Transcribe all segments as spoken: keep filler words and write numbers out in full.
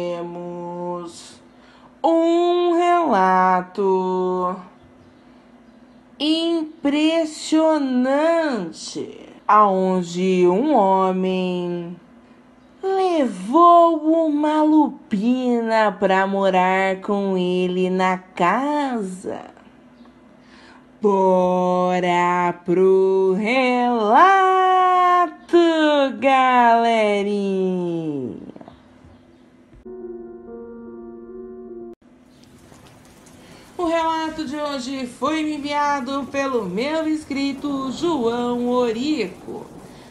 temos um relato impressionante, aonde um homem levou uma lupina para morar com ele na casa. Bora pro relato, galerinha! O relato de hoje foi me enviado pelo meu inscrito João Orico.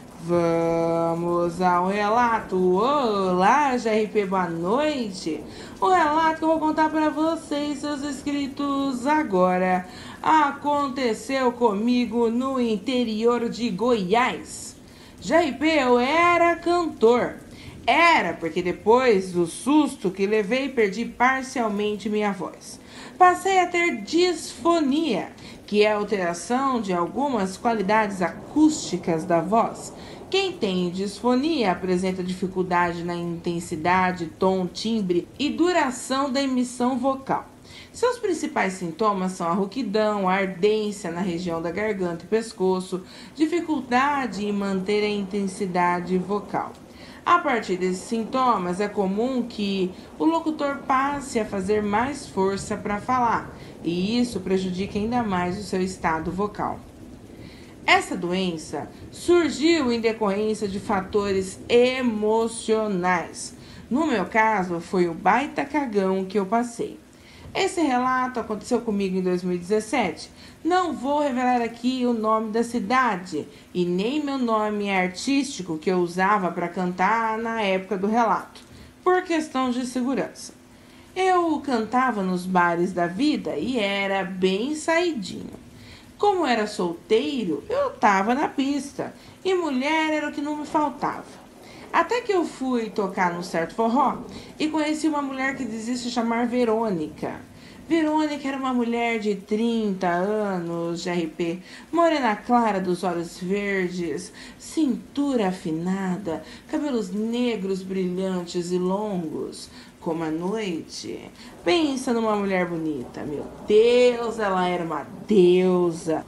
Vamos ao relato. Olá, G R P, boa noite. O relato que eu vou contar para vocês, seus inscritos, agora aconteceu comigo no interior de Goiás. G R P, eu era cantor. Era porque depois do susto que levei, perdi parcialmente minha voz. Passei a ter disfonia, que é a alteração de algumas qualidades acústicas da voz. Quem tem disfonia apresenta dificuldade na intensidade, tom, timbre e duração da emissão vocal. Seus principais sintomas são a rouquidão, a ardência na região da garganta e pescoço, dificuldade em manter a intensidade vocal. A partir desses sintomas, é comum que o locutor passe a fazer mais força para falar, e isso prejudica ainda mais o seu estado vocal. Essa doença surgiu em decorrência de fatores emocionais. No meu caso, foi o baita cagão que eu passei. Esse relato aconteceu comigo em dois mil e dezessete. Não vou revelar aqui o nome da cidade e nem meu nome artístico que eu usava para cantar na época do relato, por questão de segurança. Eu cantava nos bares da vida e era bem saidinho. Como era solteiro, eu estava na pista e mulher era o que não me faltava. Até que eu fui tocar num certo forró e conheci uma mulher que dizia se chamar Verônica. Verônica era uma mulher de trinta anos, G R P, morena clara dos olhos verdes, cintura afinada, cabelos negros brilhantes e longos, como a noite. Pensa numa mulher bonita, meu Deus, ela era uma deusa.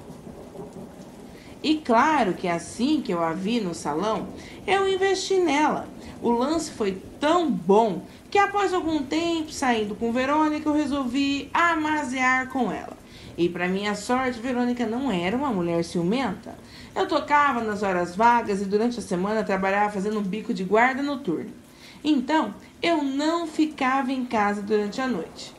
E claro que assim que eu a vi no salão, eu investi nela. O lance foi tão bom que após algum tempo saindo com Verônica, eu resolvi amaziar com ela. E para minha sorte, Verônica não era uma mulher ciumenta. Eu tocava nas horas vagas e durante a semana trabalhava fazendo um bico de guarda noturno. Então, eu não ficava em casa durante a noite.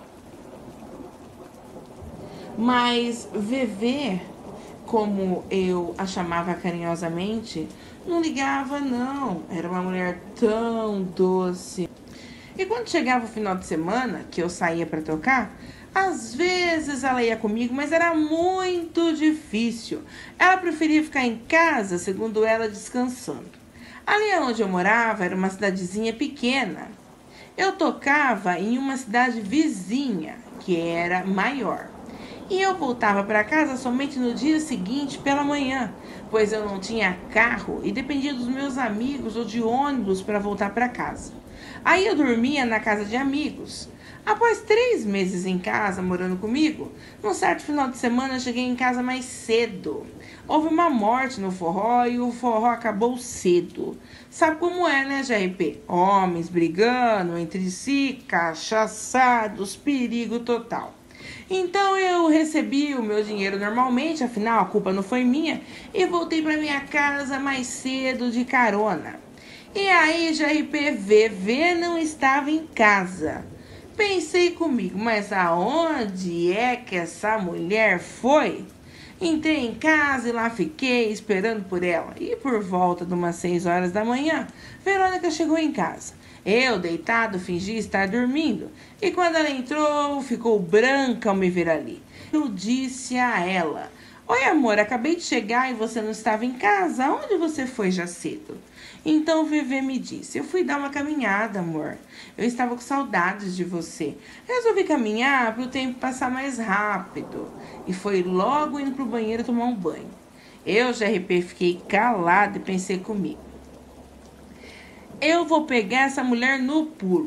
Mas Vevê, como eu a chamava carinhosamente, não ligava não, era uma mulher tão doce. E quando chegava o final de semana, que eu saía para tocar, às vezes ela ia comigo, mas era muito difícil. Ela preferia ficar em casa, segundo ela, descansando. Ali onde eu morava era uma cidadezinha pequena. Eu tocava em uma cidade vizinha, que era maior. E eu voltava para casa somente no dia seguinte pela manhã, pois eu não tinha carro e dependia dos meus amigos ou de ônibus para voltar para casa. Aí eu dormia na casa de amigos. Após três meses em casa, morando comigo, num certo final de semana eu cheguei em casa mais cedo. Houve uma morte no forró e o forró acabou cedo. Sabe como é, né, G R P? Homens brigando entre si, cachaçados, perigo total. Então eu recebi o meu dinheiro normalmente, afinal a culpa não foi minha, e voltei para minha casa mais cedo de carona. E aí, G R P, Vevê não estava em casa. Pensei comigo, mas aonde é que essa mulher foi? Entrei em casa e lá fiquei esperando por ela. E por volta de umas seis horas da manhã, Verônica chegou em casa. Eu, deitado, fingi estar dormindo. E quando ela entrou, ficou branca ao me ver ali. Eu disse a ela: oi, amor, acabei de chegar e você não estava em casa. Aonde você foi já cedo? Então o Vevê me disse: eu fui dar uma caminhada, amor. Eu estava com saudades de você. Resolvi caminhar para o tempo passar mais rápido. E foi logo indo para o banheiro tomar um banho. Eu, G R P, fiquei calada e pensei comigo: eu vou pegar essa mulher no pulo.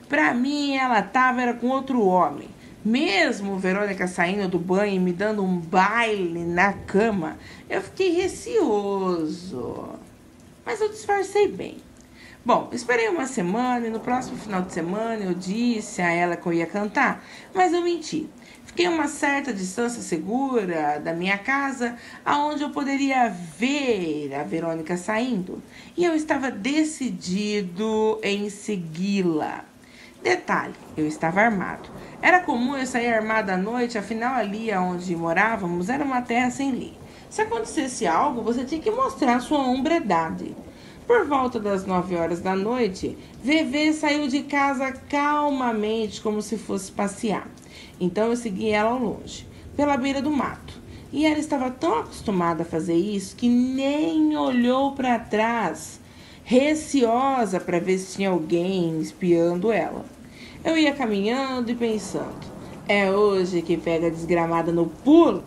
Pra mim, ela tava era com outro homem. Mesmo Verônica saindo do banho e me dando um baile na cama, eu fiquei receoso. Mas eu disfarcei bem. Bom, esperei uma semana e no próximo final de semana eu disse a ela que eu ia cantar, mas eu menti. Fiquei a uma certa distância segura da minha casa, aonde eu poderia ver a Verônica saindo, e eu estava decidido em segui-la. Detalhe, eu estava armado. Era comum eu sair armado à noite, afinal ali onde morávamos era uma terra sem lei. Se acontecesse algo, você tinha que mostrar sua hombridade. Por volta das nove horas da noite, Vevê saiu de casa calmamente, como se fosse passear. Então eu segui ela ao longe, pela beira do mato. E ela estava tão acostumada a fazer isso que nem olhou para trás, receosa para ver se tinha alguém espiando ela. Eu ia caminhando e pensando, é hoje que pega a desgramada no pulo?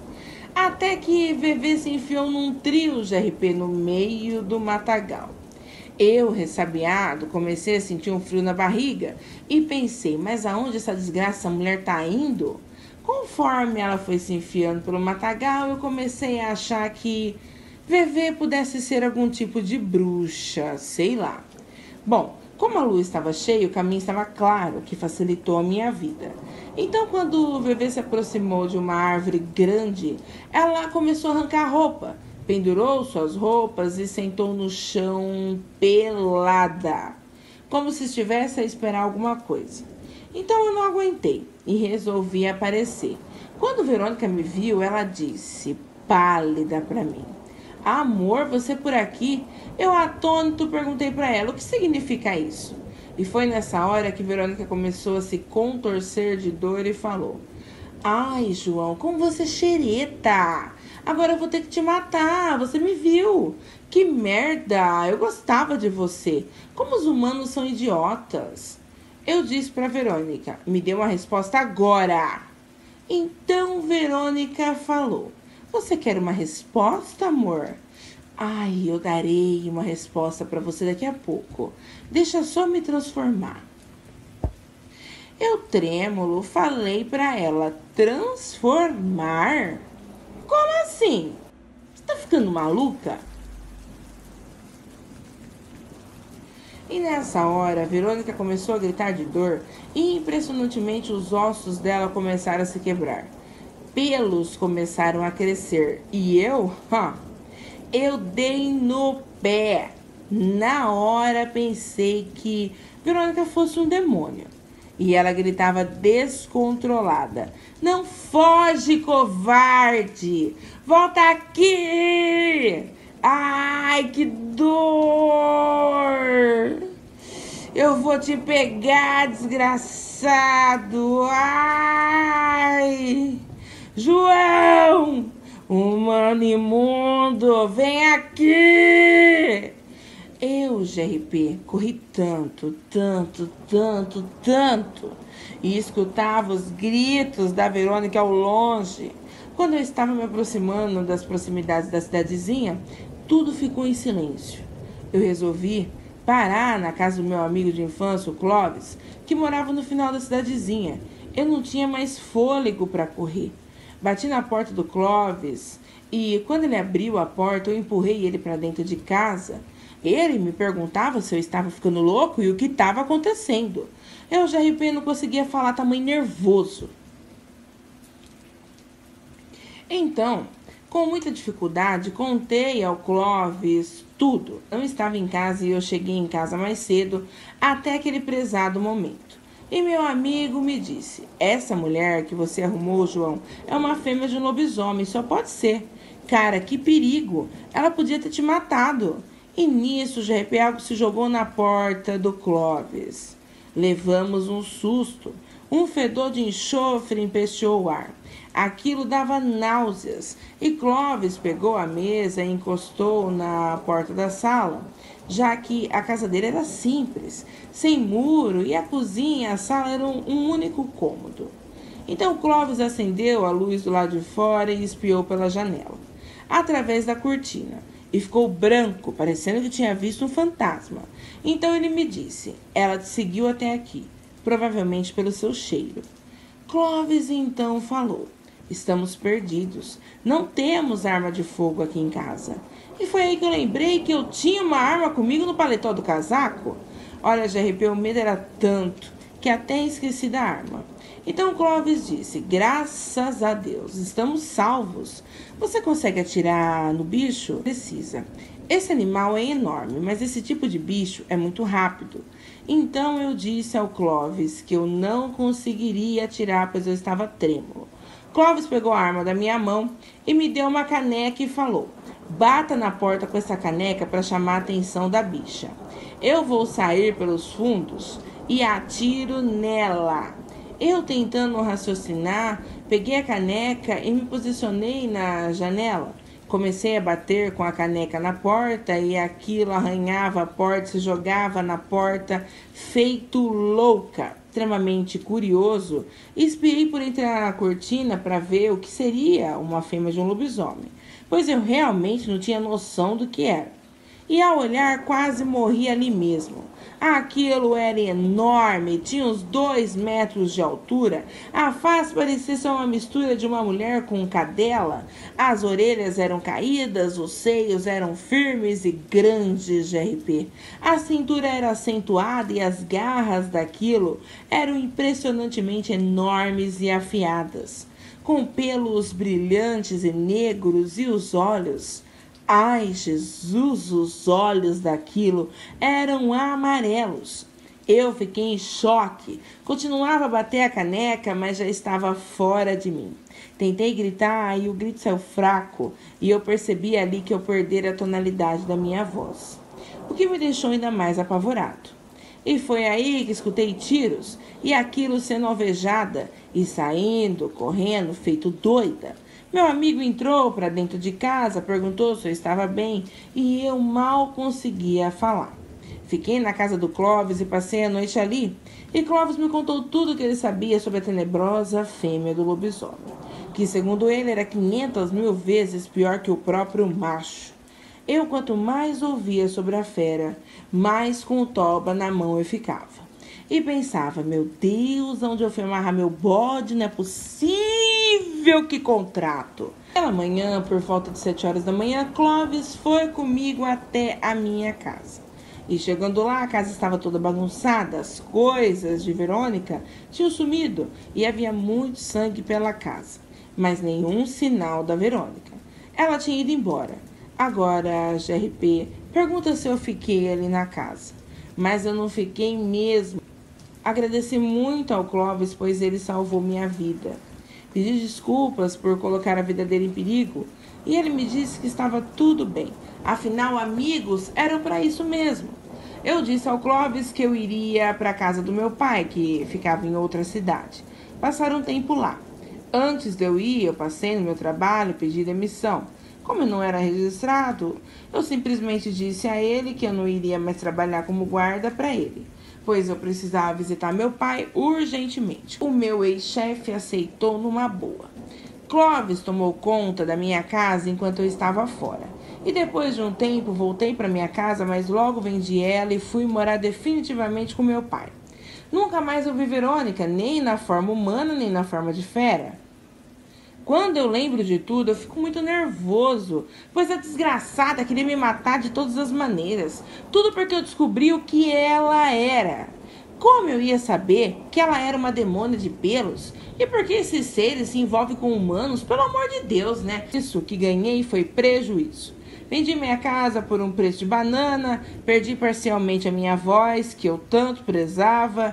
Até que Vevê se enfiou num trio de R P no meio do matagal. Eu, ressabiado, comecei a sentir um frio na barriga e pensei, mas aonde essa desgraça mulher tá indo? Conforme ela foi se enfiando pelo matagal, eu comecei a achar que Vevê pudesse ser algum tipo de bruxa, sei lá. Bom, como a lua estava cheia, o caminho estava claro, o que facilitou a minha vida. Então, quando Vevê se aproximou de uma árvore grande, ela começou a arrancar a roupa, pendurou suas roupas e sentou no chão pelada, como se estivesse a esperar alguma coisa. Então eu não aguentei e resolvi aparecer. Quando Verônica me viu, ela disse, pálida para mim, amor, você por aqui? Eu, atônito, perguntei para ela, o que significa isso? E foi nessa hora que Verônica começou a se contorcer de dor e falou, ai, João, como você é xereta! Agora eu vou ter que te matar, você me viu. Que merda, eu gostava de você. Como os humanos são idiotas. Eu disse para Verônica, me dê uma resposta agora. Então Verônica falou, você quer uma resposta, amor? Ai, eu darei uma resposta para você daqui a pouco. Deixa só me transformar. Eu, trêmulo, falei para ela, transformar? Como assim? Você tá ficando maluca? E nessa hora, Verônica começou a gritar de dor e impressionantemente os ossos dela começaram a se quebrar. Pelos começaram a crescer e eu, ó, eu dei no pé. Na hora pensei que Verônica fosse um demônio. E ela gritava descontrolada, não foge, covarde, volta aqui, ai que dor, eu vou te pegar, desgraçado, ai, João, humano imundo, vem aqui. Eu, G R P, corri tanto, tanto, tanto, tanto e escutava os gritos da Verônica ao longe. Quando eu estava me aproximando das proximidades da cidadezinha, tudo ficou em silêncio. Eu resolvi parar na casa do meu amigo de infância, o Clóvis, que morava no final da cidadezinha. Eu não tinha mais fôlego para correr. Bati na porta do Clóvis e, quando ele abriu a porta, eu empurrei ele para dentro de casa. Ele me perguntava se eu estava ficando louco e o que estava acontecendo. Eu, já R P, não conseguia falar, tamanho nervoso. Então, com muita dificuldade, contei ao Clóvis tudo. Não estava em casa e eu cheguei em casa mais cedo, até aquele prezado momento. E meu amigo me disse, essa mulher que você arrumou, João, é uma fêmea de um lobisomem, só pode ser. Cara, que perigo, ela podia ter te matado. E nisso, o G R P algo se jogou na porta do Clóvis. Levamos um susto. Um fedor de enxofre empesteou o ar. Aquilo dava náuseas. E Clóvis pegou a mesa e encostou na porta da sala, já que a casa dele era simples, sem muro, e a cozinha e a sala eram um único cômodo. Então Clóvis acendeu a luz do lado de fora e espiou pela janela, através da cortina. e ficou branco, parecendo que tinha visto um fantasma. Então ele me disse: ela te seguiu até aqui, provavelmente pelo seu cheiro. Clovis então falou: estamos perdidos. Não temos arma de fogo aqui em casa. E foi aí que eu lembrei que eu tinha uma arma comigo no paletó do casaco. Olha, G R P, o medo era tanto que até esqueci da arma. Então Clovis disse: graças a Deus, estamos salvos. Você consegue atirar no bicho? Precisa. Esse animal é enorme, mas esse tipo de bicho é muito rápido. Então eu disse ao Clovis que eu não conseguiria atirar, pois eu estava trêmulo. Clovis pegou a arma da minha mão e me deu uma caneca e falou: bata na porta com essa caneca para chamar a atenção da bicha. Eu vou sair pelos fundos e atiro nela. Eu, tentando raciocinar, peguei a caneca e me posicionei na janela. Comecei a bater com a caneca na porta e aquilo arranhava a porta, se jogava na porta, feito louca. Extremamente curioso, espiei por entre a cortina para ver o que seria uma fêmea de um lobisomem, pois eu realmente não tinha noção do que era. E ao olhar, quase morri ali mesmo. Aquilo era enorme, tinha uns dois metros de altura. A face parecia ser uma mistura de uma mulher com cadela. As orelhas eram caídas, os seios eram firmes e grandes, G R P. A cintura era acentuada e as garras daquilo eram impressionantemente enormes e afiadas, com pelos brilhantes e negros, e os olhos... Ai, Jesus, os olhos daquilo eram amarelos. Eu fiquei em choque. Continuava a bater a caneca, mas já estava fora de mim. Tentei gritar e o grito saiu fraco, e eu percebi ali que eu perdera a tonalidade da minha voz, o que me deixou ainda mais apavorado. E foi aí que escutei tiros, e aquilo sendo alvejada, e saindo, correndo, feito doida. Meu amigo entrou para dentro de casa, perguntou se eu estava bem e eu mal conseguia falar. Fiquei na casa do Clovis e passei a noite ali. E Clovis me contou tudo o que ele sabia sobre a tenebrosa fêmea do lobisomem, que segundo ele era quinhentas mil vezes pior que o próprio macho. Eu, quanto mais ouvia sobre a fera, mais com o toba na mão eu ficava. E pensava: meu Deus, onde eu fui amarrar meu bode? Não é possível, que contrato! Aquela manhã, por volta de sete horas da manhã, Clovis foi comigo até a minha casa. E chegando lá, a casa estava toda bagunçada, as coisas de Verônica tinham sumido e havia muito sangue pela casa, mas nenhum sinal da Verônica. Ela tinha ido embora. Agora, G R P, pergunta se eu fiquei ali na casa. Mas eu não fiquei mesmo. Agradeci muito ao Clovis, pois ele salvou minha vida. Pedi desculpas por colocar a vida dele em perigo e ele me disse que estava tudo bem. Afinal, amigos eram para isso mesmo. Eu disse ao Clovis que eu iria para a casa do meu pai, que ficava em outra cidade. Passar um tempo lá. Antes de eu ir, eu passei no meu trabalho, pedi demissão. Como eu não era registrado, eu simplesmente disse a ele que eu não iria mais trabalhar como guarda para ele, pois eu precisava visitar meu pai urgentemente. O meu ex-chefe aceitou numa boa. Clovis tomou conta da minha casa enquanto eu estava fora. E depois de um tempo voltei para minha casa, mas logo vendi ela e fui morar definitivamente com meu pai. Nunca mais eu vi Verônica, nem na forma humana, nem na forma de fera. Quando eu lembro de tudo, eu fico muito nervoso, pois a desgraçada queria me matar de todas as maneiras. Tudo porque eu descobri o que ela era. Como eu ia saber que ela era uma demônia de pelos? E por que esses seres se envolvem com humanos? Pelo amor de Deus, né? Isso que ganhei foi prejuízo. Vendi minha casa por um preço de banana, perdi parcialmente a minha voz, que eu tanto prezava.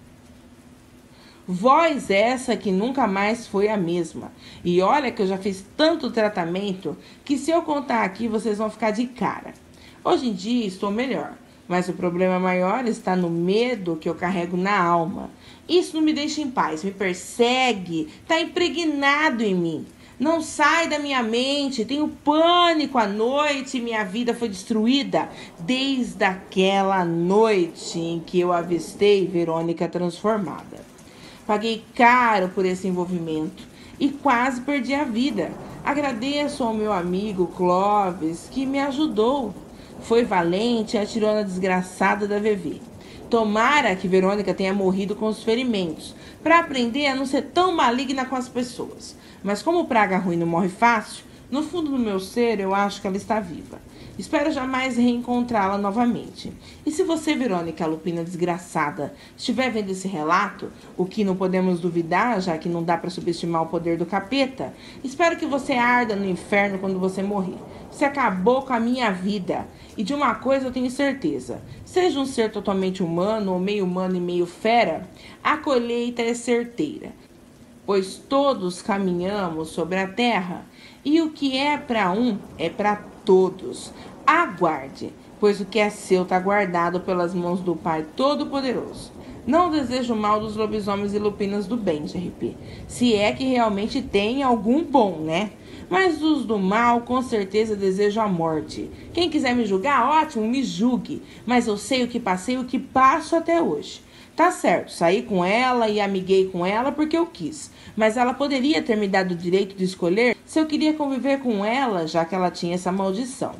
Voz essa que nunca mais foi a mesma. E olha que eu já fiz tanto tratamento que se eu contar aqui vocês vão ficar de cara. Hoje em dia estou melhor, mas o problema maior está no medo que eu carrego na alma. Isso não me deixa em paz, me persegue, está impregnado em mim. Não sai da minha mente, tenho pânico à noite e minha vida foi destruída desde aquela noite em que eu avistei Verônica transformada. Paguei caro por esse envolvimento e quase perdi a vida. Agradeço ao meu amigo Clóvis, que me ajudou. Foi valente e atirou na desgraçada da V V. Tomara que Verônica tenha morrido com os ferimentos, para aprender a não ser tão maligna com as pessoas. Mas como praga ruim não morre fácil, no fundo do meu ser eu acho que ela está viva. Espero jamais reencontrá-la novamente. E se você, Verônica, a Lupina desgraçada, estiver vendo esse relato, o que não podemos duvidar, já que não dá para subestimar o poder do capeta, espero que você arda no inferno quando você morrer. Você acabou com a minha vida. E de uma coisa eu tenho certeza. Seja um ser totalmente humano, ou meio humano e meio fera, a colheita é certeira. Pois todos caminhamos sobre a terra, e o que é para um é para todos. Aguarde, pois o que é seu está guardado pelas mãos do Pai Todo-Poderoso. Não desejo mal dos lobisomens e lupinas do bem, G R P. Se é que realmente tem algum bom, né? Mas os do mal, com certeza, desejo a morte. Quem quiser me julgar, ótimo, me julgue. Mas eu sei o que passei e o que passo até hoje. Tá certo, saí com ela e amiguei com ela porque eu quis. Mas ela poderia ter me dado o direito de escolher se eu queria conviver com ela, já que ela tinha essa maldição.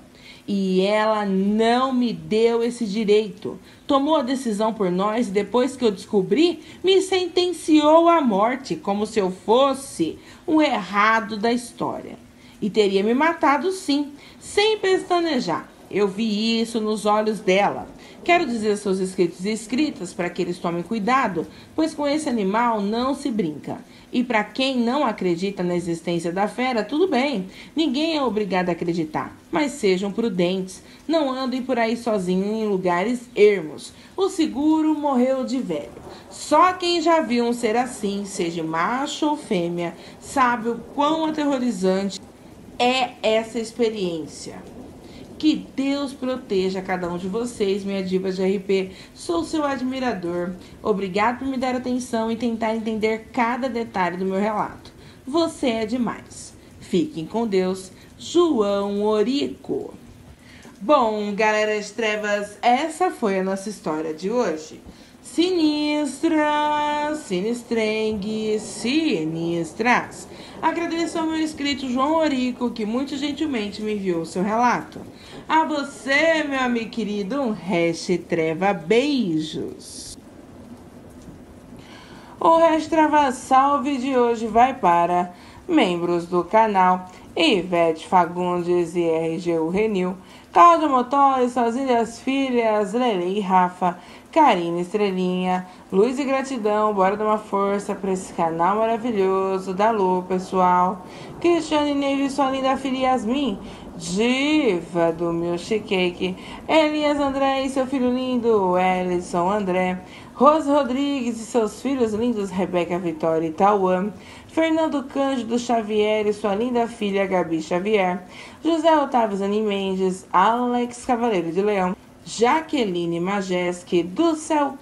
E ela não me deu esse direito. Tomou a decisão por nós e depois que eu descobri, me sentenciou à morte, como se eu fosse um errado da história. E teria me matado sim, sem pestanejar. Eu vi isso nos olhos dela. Quero dizer aos seus inscritos e inscritas para que eles tomem cuidado, pois com esse animal não se brinca. E para quem não acredita na existência da fera, tudo bem. Ninguém é obrigado a acreditar. Mas sejam prudentes. Não andem por aí sozinhos em lugares ermos. O seguro morreu de velho. Só quem já viu um ser assim, seja macho ou fêmea, sabe o quão aterrorizante é essa experiência. Que Deus proteja cada um de vocês, minha diva de R P. Sou seu admirador. Obrigado por me dar atenção e tentar entender cada detalhe do meu relato. Você é demais. Fiquem com Deus. João Orico. Bom, galera das trevas, essa foi a nossa história de hoje. Sinistra, sinistrengue, sinistras. Agradeço ao meu inscrito João Orico, que muito gentilmente me enviou o seu relato. A você, meu amigo querido, um Hash Treva beijos. O Hash Treva salve de hoje vai para membros do canal Ivete Fagundes e R G U Renil, Cláudio Motola e suas ilhas filhas, Lele e Rafa, Karine Estrelinha, Luz e Gratidão. Bora dar uma força para esse canal maravilhoso. Da Lu, pessoal. Cristiane Neve e sua linda filha Yasmin, diva do Milkshake. Elias André e seu filho lindo, Ellison André. Rose Rodrigues e seus filhos lindos, Rebeca Vitória e Tauã. Fernando Cândido Xavier e sua linda filha, Gabi Xavier. José Otávio Zani Mendes, Alex Cavaleiro de Leão. Jaqueline Majeski, do Céu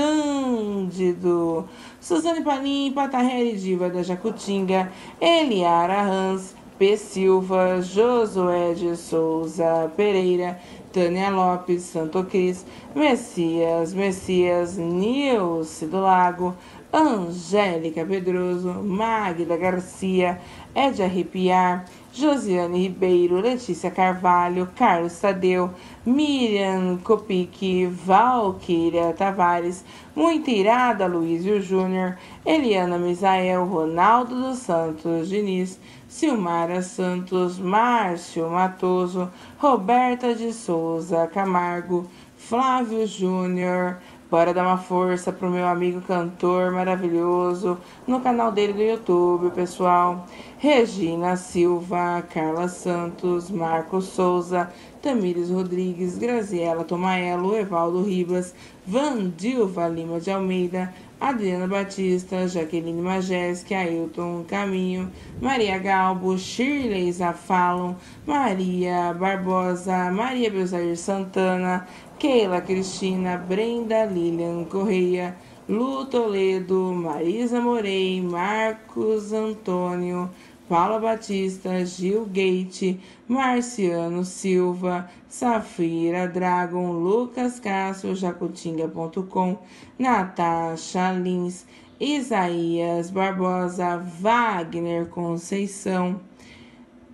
Cândido. Suzane Palim, Patarrelli Diva da Jacutinga. Eliara Hans, P. Silva, Josué de Souza Pereira, Tânia Lopes, Santo Cris, Messias, Messias, Nilce do Lago, Angélica Pedroso, Magda Garcia, Ed Arrepiar, Josiane Ribeiro, Letícia Carvalho, Carlos Tadeu, Miriam Copique, Valquíria Tavares, Muito Irada, Luísio Júnior, Eliana Misael, Ronaldo dos Santos Diniz, Silmara Santos, Márcio Matoso, Roberta de Souza Camargo, Flávio Júnior. Bora dar uma força pro meu amigo cantor maravilhoso no canal dele do YouTube, pessoal. Regina Silva, Carla Santos, Marcos Souza, Tamires Rodrigues, Graziela Tomaello, Evaldo Ribas, Vandilva Lima de Almeida, Adriana Batista, Jaqueline Majeski, Ailton Caminho, Maria Galbo, Shirley Zafalon, Maria Barbosa, Maria Belzair Santana, Keila Cristina, Brenda Lilian Correia, Lu Toledo, Marisa Morei, Marcos Antônio, Paula Batista, Gil Gate, Marciano Silva, Safira Dragon, Lucas Cássio, jacutinga ponto com, Natasha Lins, Isaías Barbosa, Wagner Conceição,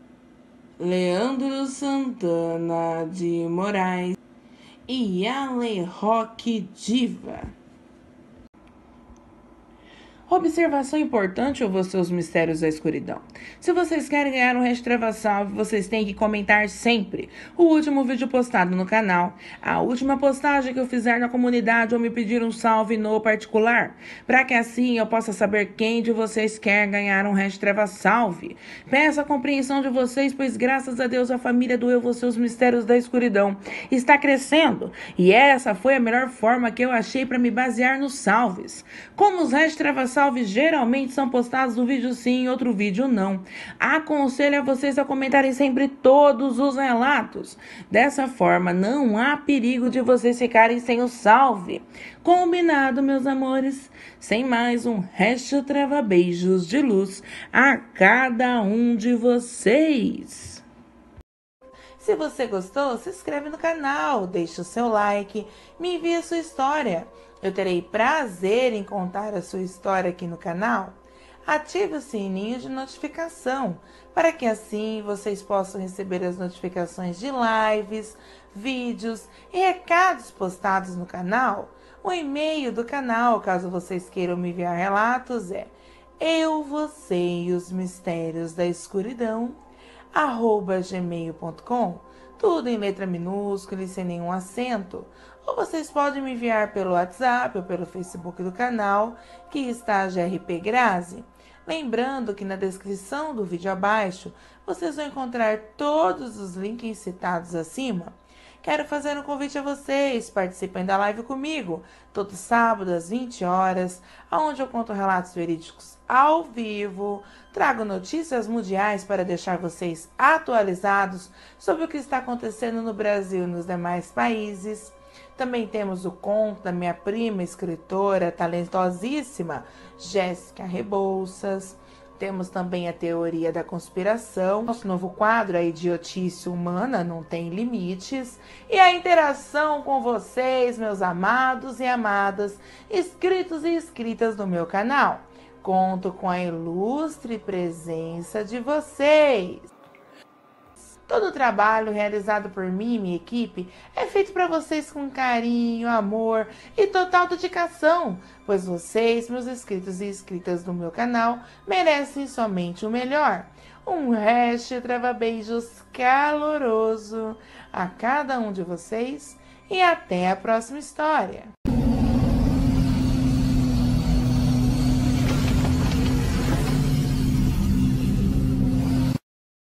Leandro Santana de Moraes e Ale Roque Diva. Observação importante: eu vou ser os mistérios da escuridão. Se vocês querem ganhar um Restreva Salve, vocês têm que comentar sempre o último vídeo postado no canal, a última postagem que eu fizer na comunidade ou me pedir um salve no particular, para que assim eu possa saber quem de vocês quer ganhar um Restreva Salve. Peço a compreensão de vocês, pois graças a Deus a família do Eu Vou Ser os Mistérios da Escuridão está crescendo, e essa foi a melhor forma que eu achei para me basear nos salves. Como os Restreva Salve Salves geralmente são postados um vídeo sim e outro vídeo não, aconselho a vocês a comentarem sempre todos os relatos. Dessa forma, não há perigo de vocês ficarem sem o salve. Combinado, meus amores? Sem mais, um Restreva beijos de luz a cada um de vocês. Se você gostou, se inscreve no canal, deixe o seu like, me envie a sua história. Eu terei prazer em contar a sua história aqui no canal. Ative o sininho de notificação, para que assim vocês possam receber as notificações de lives, vídeos e recados postados no canal. O e-mail do canal, caso vocês queiram me enviar relatos, é eu, você e os mistérios da escuridão, arroba gmail ponto com, tudo em letra minúscula e sem nenhum acento. Ou vocês podem me enviar pelo WhatsApp ou pelo Facebook do canal, que está G R P Grazi. Lembrando que na descrição do vídeo abaixo, vocês vão encontrar todos os links citados acima. Quero fazer um convite a vocês, participem da live comigo, todo sábado às vinte horas, onde eu conto relatos verídicos ao vivo, trago notícias mundiais para deixar vocês atualizados sobre o que está acontecendo no Brasil e nos demais países. Também temos o conto da minha prima, escritora talentosíssima, Jéssica Rebouças. Temos também a teoria da conspiração, nosso novo quadro, a idiotice humana não tem limites, e a interação com vocês, meus amados e amadas, inscritos e inscritas no meu canal. Conto com a ilustre presença de vocês. Todo o trabalho realizado por mim e minha equipe é feito para vocês com carinho, amor e total dedicação, pois vocês, meus inscritos e inscritas do meu canal, merecem somente o melhor. Um Restreva beijos caloroso a cada um de vocês e até a próxima história.